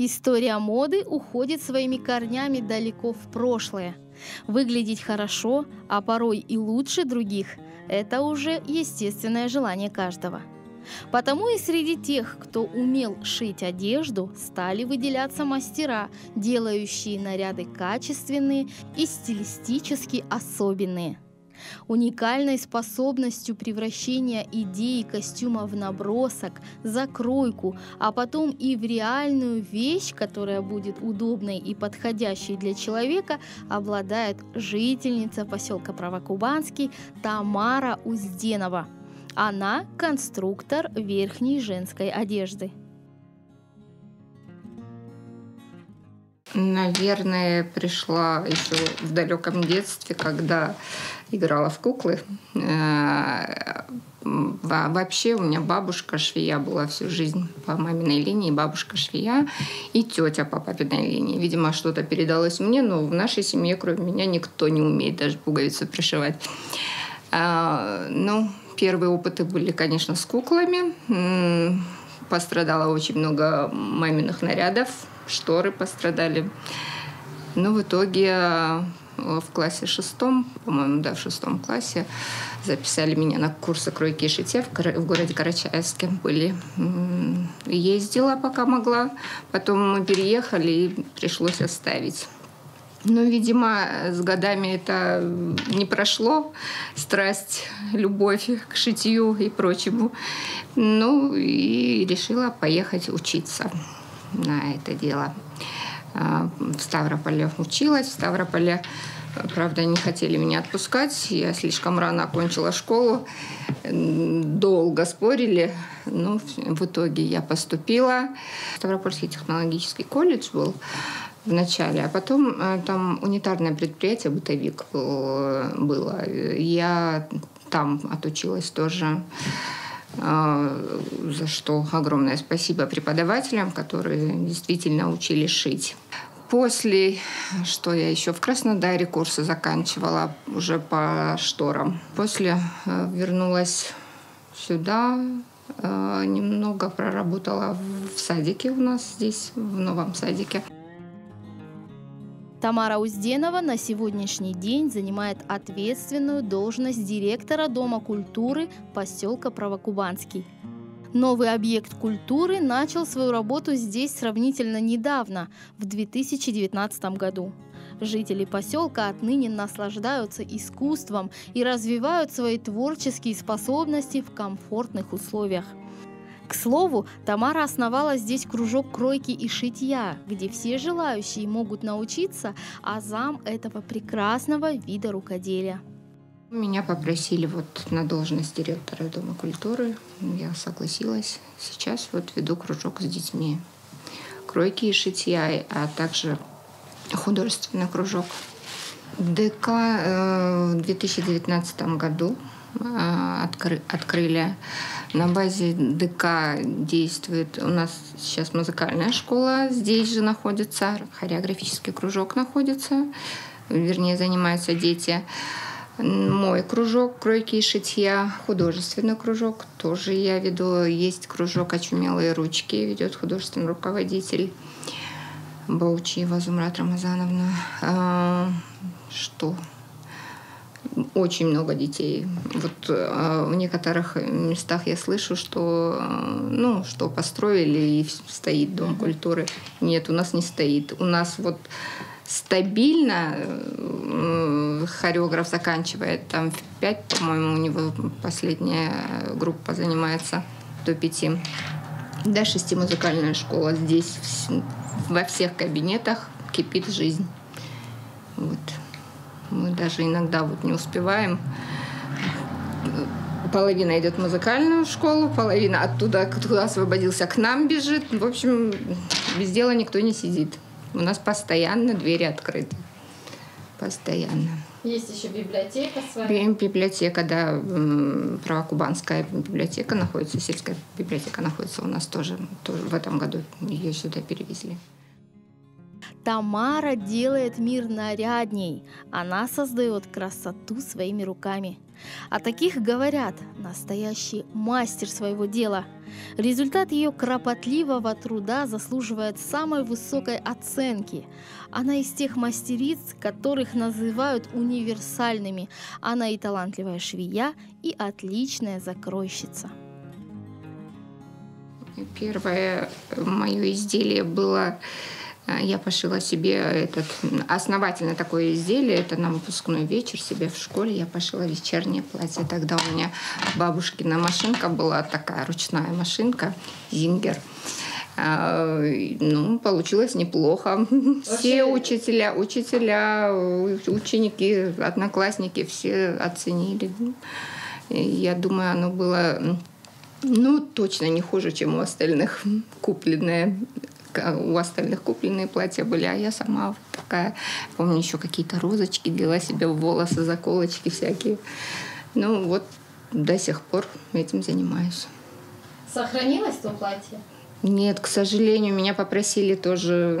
История моды уходит своими корнями далеко в прошлое. Выглядеть хорошо, а порой и лучше других – это уже естественное желание каждого. Потому и среди тех, кто умел шить одежду, стали выделяться мастера, делающие наряды качественные и стилистически особенные. Уникальной способностью превращения идеи костюма в набросок, закройку, а потом и в реальную вещь, которая будет удобной и подходящей для человека, обладает жительница поселка Правокубанский Тамара Узденова. Она конструктор верхней женской одежды. Наверное, пришла еще в далеком детстве, когда играла в куклы. Вообще у меня бабушка швея была всю жизнь по маминой линии, бабушка швея и тетя по папиной линии. Видимо, что-то передалось мне, но в нашей семье, кроме меня, никто не умеет даже пуговицу пришивать. Первые опыты были, конечно, с куклами. Пострадало очень много маминых нарядов, шторы пострадали. Но в итоге в классе 6, по-моему, в 6 классе записали меня на курсы кройки и шитья в городе Карачаевске. Ездила, пока могла. Потом мы переехали и пришлось оставить. Но, видимо, с годами это не прошло, страсть, любовь к шитью и прочему. И решила поехать учиться на это дело. В Ставрополе училась. В Ставрополе, правда, не хотели меня отпускать. Я слишком рано окончила школу. Долго спорили. Но в итоге я поступила. Ставропольский технологический колледж был в начале, а потом там унитарное предприятие «Бытовик» было. Я там отучилась тоже, за что огромное спасибо преподавателям, которые действительно учили шить. После, что я еще в Краснодаре курсы заканчивала уже по шторам. После вернулась сюда, немного проработала в садике у нас здесь, в новом садике. Тамара Узденова на сегодняшний день занимает ответственную должность директора Дома культуры поселка Правокубанский. Новый объект культуры начал свою работу здесь сравнительно недавно, в 2019 году. Жители поселка отныне наслаждаются искусством и развивают свои творческие способности в комфортных условиях. К слову, Тамара основала здесь кружок кройки и шитья, где все желающие могут научиться азам этого прекрасного вида рукоделия. Меня попросили на должность директора Дома культуры. Я согласилась. Сейчас веду кружок с детьми. Кройки и шитья, а также художественный кружок. ДК в 2019 году открыли. На базе ДК действует у нас сейчас музыкальная школа. Здесь же находится хореографический кружок занимаются дети. Мой кружок кройки и шитья, художественный кружок тоже я веду. Есть кружок «Очумелые ручки», ведет художественный руководитель Баучиева Зумрат Рамазановна. Очень много детей. В некоторых местах я слышу, что построили и стоит Дом культуры. Нет, у нас не стоит. У нас стабильно хореограф заканчивает там в 5, по-моему, у него последняя группа занимается до 5. До 6 музыкальная школа. Здесь во всех кабинетах кипит жизнь. Мы даже иногда не успеваем. Половина идет в музыкальную школу, половина оттуда, кто освободился, к нам бежит. В общем, без дела никто не сидит. У нас постоянно двери открыты. Постоянно. Есть еще библиотека своя? Библиотека, да. Правокубанская библиотека находится, сельская библиотека находится у нас тоже в этом году. Ее сюда перевезли. Тамара делает мир нарядней. Она создает красоту своими руками. О таких говорят: настоящий мастер своего дела. Результат ее кропотливого труда заслуживает самой высокой оценки. Она из тех мастериц, которых называют универсальными. Она и талантливая швея, и отличная закройщица. Первое мое изделие было... Я пошила себе основательно такое изделие. Это на выпускной вечер себе в школе. Я пошила вечернее платье. Тогда у меня бабушкина машинка была, такая ручная машинка, Зингер. Получилось неплохо. Все учителя, ученики, одноклассники все оценили. Я думаю, оно было точно не хуже, чем у остальных купленное. У остальных купленные платья были, а я сама вот такая. Помню, еще какие-то розочки делала себе в волосы, заколочки всякие. До сих пор этим занимаюсь. Сохранилось то платье? Нет, к сожалению, меня попросили тоже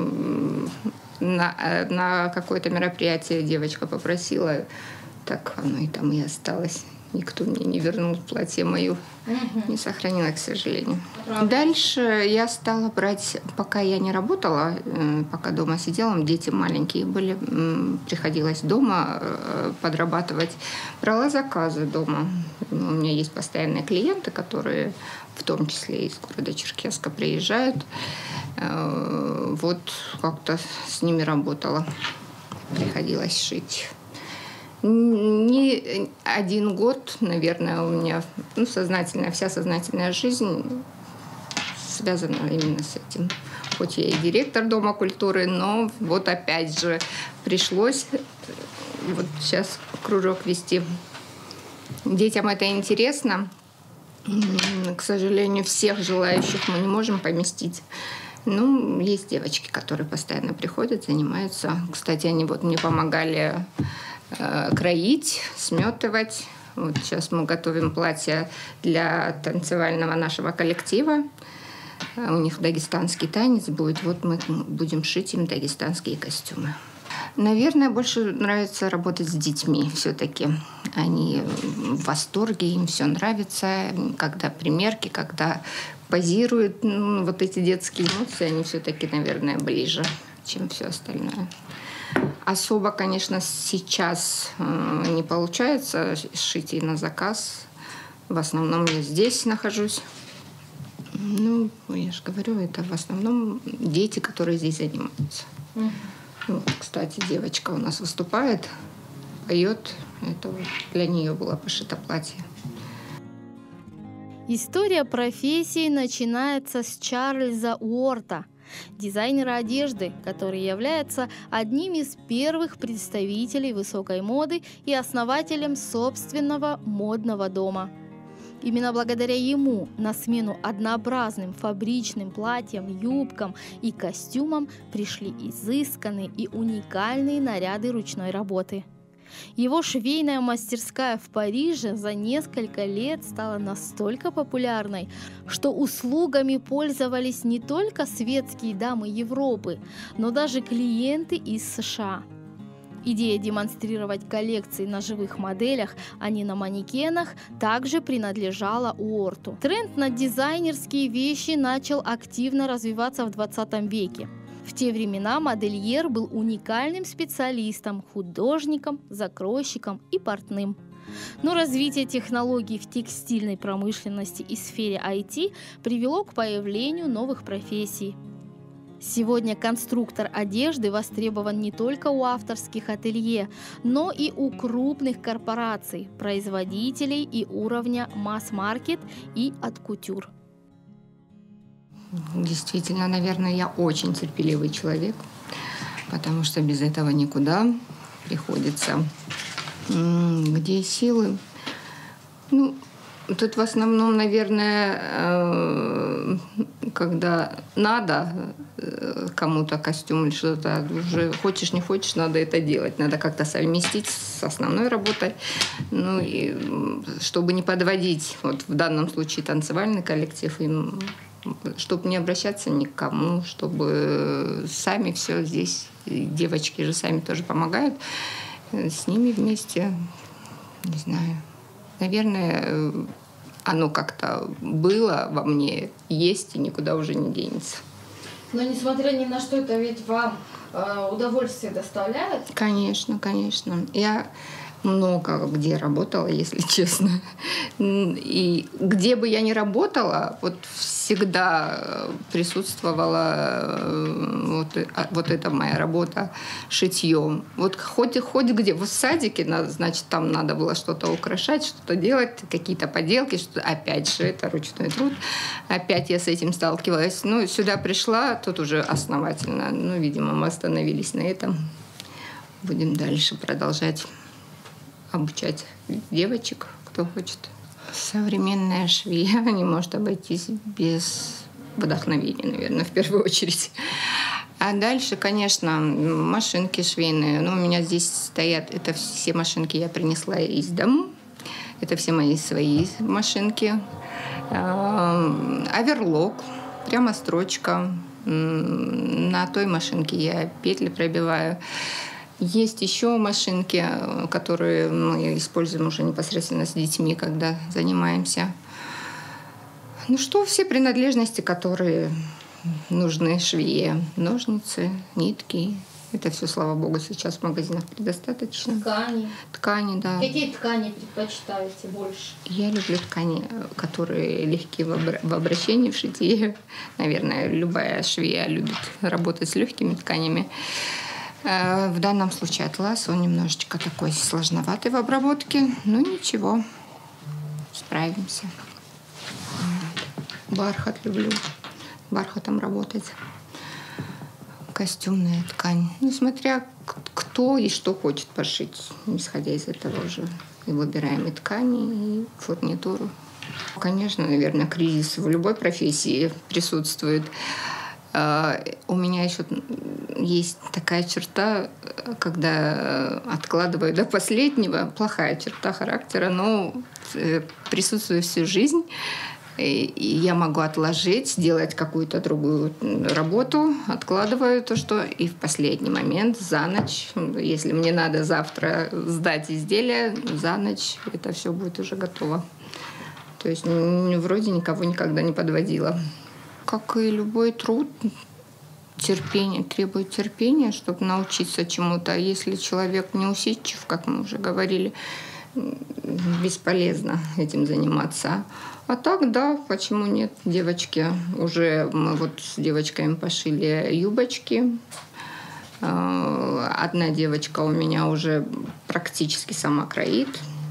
на какое-то мероприятие. Девочка попросила, так оно и там и осталось. Никто мне не вернул платье мое. Не сохранила, к сожалению. Дальше я стала брать, пока я не работала, пока дома сидела, дети маленькие были, приходилось дома подрабатывать. Брала заказы дома. У меня есть постоянные клиенты, которые в том числе из города Черкесска приезжают. Вот как-то с ними работала. Приходилось шить. Не один год, наверное, у меня вся сознательная жизнь связана именно с этим. Хоть я и директор Дома культуры, но вот опять же пришлось вот сейчас кружок вести. Детям это интересно. К сожалению, всех желающих мы не можем поместить. Есть девочки, которые постоянно приходят, занимаются. Кстати, они мне помогали кроить, сметывать. Вот сейчас мы готовим платье для танцевального нашего коллектива. У них дагестанский танец будет. Вот мы будем шить им дагестанские костюмы. Наверное, больше нравится работать с детьми все-таки. Они в восторге, им все нравится. Когда примерки, когда позируют, вот эти детские эмоции, они все-таки, наверное, ближе, чем все остальное. Особо, конечно, сейчас не получается шить и на заказ. В основном я здесь нахожусь. Я же говорю, это в основном дети, которые здесь занимаются. Кстати, девочка у нас выступает, поет. Это для нее было пошито платье. История профессии начинается с Чарльза Уорта, дизайнера одежды, который является одним из первых представителей высокой моды и основателем собственного модного дома. Именно благодаря ему на смену однообразным фабричным платьям, юбкам и костюмам пришли изысканные и уникальные наряды ручной работы. Его швейная мастерская в Париже за несколько лет стала настолько популярной, что услугами пользовались не только светские дамы Европы, но даже клиенты из США. Идея демонстрировать коллекции на живых моделях, а не на манекенах, также принадлежала Уорту. Тренд на дизайнерские вещи начал активно развиваться в 20 веке. В те времена модельер был уникальным специалистом, художником, закройщиком и портным. Но развитие технологий в текстильной промышленности и сфере IT привело к появлению новых профессий. Сегодня конструктор одежды востребован не только у авторских ателье, но и у крупных корпораций, производителей и уровня масс-маркет и от кутюр. Действительно, наверное, я очень терпеливый человек, потому что без этого никуда приходится. Где силы? Тут в основном, наверное, когда надо кому-то костюм или что-то, уже хочешь, не хочешь, надо это делать. Надо как-то совместить с основной работой. И чтобы не подводить, вот в данном случае танцевальный коллектив, им, чтобы не обращаться ни к кому, чтобы сами все здесь, девочки же сами тоже помогают, с ними вместе Не знаю. Наверное, оно как-то было во мне, есть и никуда уже не денется. Но несмотря ни на что, это ведь вам удовольствие доставляет? Конечно, конечно. Я много где работала, если честно. И где бы я ни работала, вот всегда присутствовала вот эта моя работа шитьем. Вот хоть где. В садике, значит, там надо было что-то украшать, что-то делать, какие-то поделки, что опять же, это ручной труд. Опять я с этим сталкивалась. Ну, сюда пришла, тут уже основательно. Ну, видимо, мы остановились на этом. Будем дальше продолжать обучать девочек, кто хочет. Современная швея не может обойтись без вдохновения, наверное, в первую очередь. А дальше, конечно, машинки швейные. Ну, у меня здесь стоят, это все машинки я принесла из дому. Это все мои свои машинки. Оверлок, прямо строчка. На той машинке я петли пробиваю. Есть еще машинки, которые мы используем уже непосредственно с детьми, когда занимаемся. Ну что, все принадлежности, которые нужны швее. Ножницы, нитки. Это все, слава богу, сейчас в магазинах предостаточно. Ткани. Ткани, да. Какие ткани предпочитаете больше? Я люблю ткани, которые легкие в обращении, в шитье. Наверное, любая швея любит работать с легкими тканями. В данном случае атлас, он немножечко такой сложноватый в обработке, но ничего, справимся. Бархат люблю, бархатом работать. Костюмная ткань. Ну, смотря кто и что хочет пошить, исходя из этого уже и выбираем и ткани, и фурнитуру. Конечно, наверное, кризис в любой профессии присутствует. У меня еще есть такая черта, когда откладываю до последнего, плохая черта характера, но присутствует всю жизнь. И я могу отложить, сделать какую-то другую работу, откладываю то, что и в последний момент, за ночь, если мне надо завтра сдать изделие, за ночь это все будет уже готово. То есть вроде никого никогда не подводила. Как и любой труд, терпение, требует терпения, чтобы научиться чему-то. А если человек не усидчив, как мы уже говорили, бесполезно этим заниматься. А так, да, почему нет? Девочки, уже мы вот с девочками пошили юбочки. Одна девочка у меня уже практически сама кроит.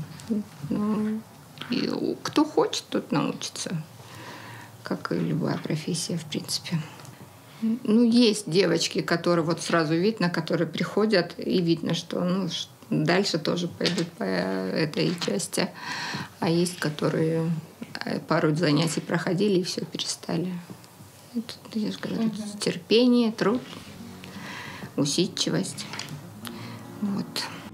И кто хочет, тот научится. Как и любая профессия, в принципе. Ну, есть девочки, которые вот сразу видно, которые приходят, и видно, что дальше тоже пойдут по этой части. А есть, которые пару занятий проходили и все, перестали. Это, я же говорю, терпение, труд, усидчивость. Вот.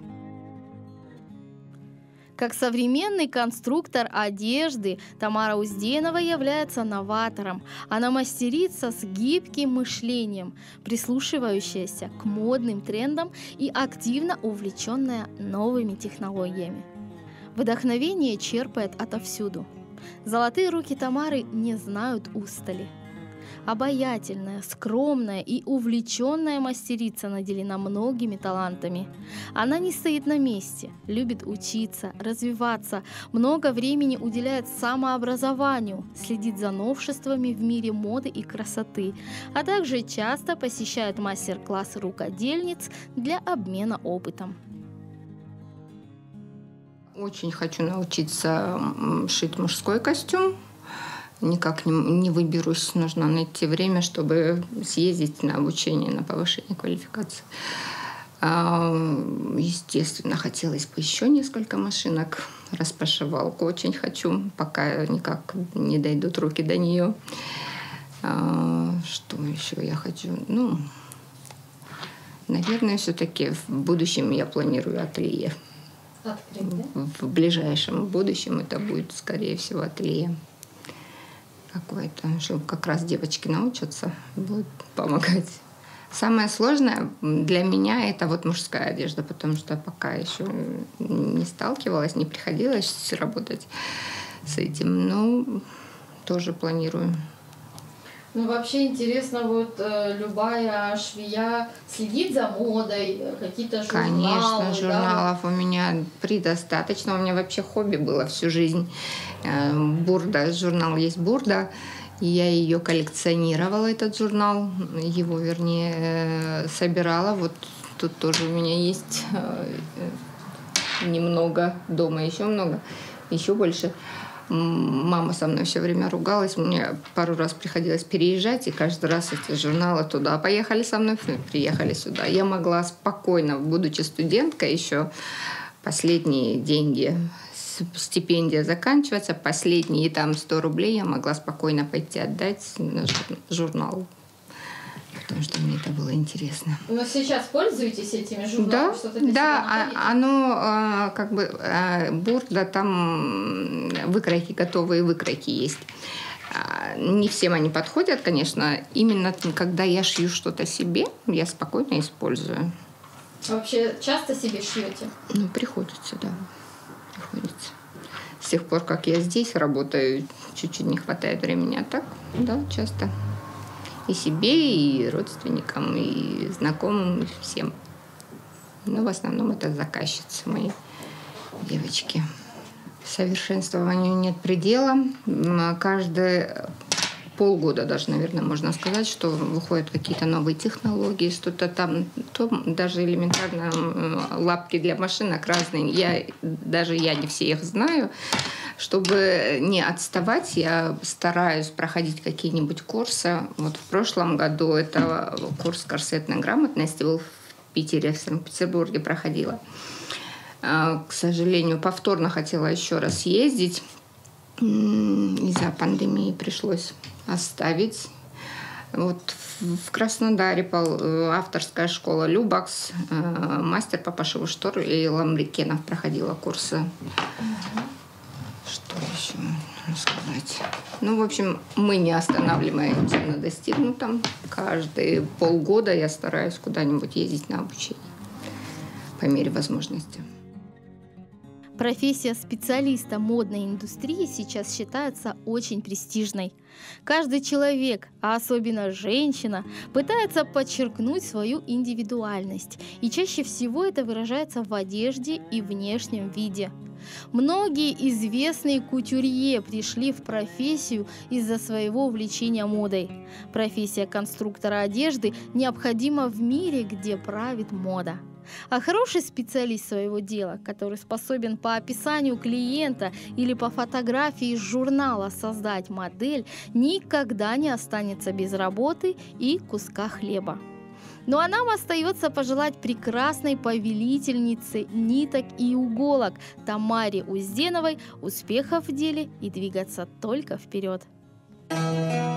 Как современный конструктор одежды, Тамара Узденова является новатором. Она мастерица с гибким мышлением, прислушивающаяся к модным трендам и активно увлеченная новыми технологиями. Вдохновение черпает отовсюду. Золотые руки Тамары не знают устали. Обаятельная, скромная и увлеченная мастерица наделена многими талантами. Она не стоит на месте, любит учиться, развиваться, много времени уделяет самообразованию, следит за новшествами в мире моды и красоты, а также часто посещает мастер-классы рукодельниц для обмена опытом. Очень хочу научиться шить мужской костюм. Никак не выберусь. Нужно найти время, чтобы съездить на обучение, на повышение квалификации. Естественно, хотелось бы еще несколько машинок. Распашивалку очень хочу, пока никак не дойдут руки до нее. Что еще я хочу? Наверное, все-таки в будущем я планирую ателье. В ближайшем будущем это будет, скорее всего, ателье какое-то, чтобы как раз девочки научатся, будут помогать. Самое сложное для меня это вот мужская одежда, потому что пока еще не сталкивалась, не приходилось работать с этим, но тоже планирую. Ну, вообще интересно, вот любая швея следит за модой, какие-то журналы. Конечно, журналов да? у меня предостаточно. У меня вообще хобби было всю жизнь. Бурда, журнал есть «Бурда». Я ее коллекционировала, этот журнал. Его, вернее, собирала. Вот тут тоже у меня есть немного дома, еще много, еще больше. Мама со мной все время ругалась, мне пару раз приходилось переезжать, и каждый раз эти журналы туда поехали со мной, приехали сюда. Я могла спокойно, будучи студенткой, еще последние деньги, стипендия заканчивается, последние там 100 рублей я могла спокойно пойти отдать на журнал. Потому что мне это было интересно. Но сейчас пользуетесь этими журналами? Да, оно как бы Бурда, там выкройки, готовые выкройки есть. Не всем они подходят, конечно. Именно когда я шью что-то себе, я спокойно использую. Вообще часто себе шьете? Ну, приходится, да. Приходится. С тех пор, как я здесь работаю, чуть-чуть не хватает времени. А так, да, часто. И себе, и родственникам, и знакомым, и всем. Но в основном это заказчицы мои, девочки. Совершенствованию нет предела. Каждые полгода даже, наверное, можно сказать, что выходят какие-то новые технологии, что-то там, то даже элементарно лапки для машинок разные. Даже я не все их знаю. Чтобы не отставать, я стараюсь проходить какие-нибудь курсы. Вот в прошлом году это курс корсетной грамотности был в Питере, в Санкт-Петербурге проходила. К сожалению, повторно хотела еще раз ездить. Из-за пандемии пришлось оставить. Вот в Краснодаре авторская школа «Любакс», мастер по пошиву штор и ламбрикенов проходила курсы. Что еще можно сказать? Ну, в общем, мы не останавливаемся на достигнутом. Каждые полгода я стараюсь куда-нибудь ездить на обучение по мере возможности. Профессия специалиста модной индустрии сейчас считается очень престижной. Каждый человек, а особенно женщина, пытается подчеркнуть свою индивидуальность, и чаще всего это выражается в одежде и внешнем виде. Многие известные кутюрье пришли в профессию из-за своего увлечения модой. Профессия конструктора одежды необходима в мире, где правит мода. А хороший специалист своего дела, который способен по описанию клиента или по фотографии из журнала создать модель, никогда не останется без работы и куска хлеба. Ну а нам остается пожелать прекрасной повелительнице ниток и иголок Тамаре Узденовой успехов в деле и двигаться только вперед.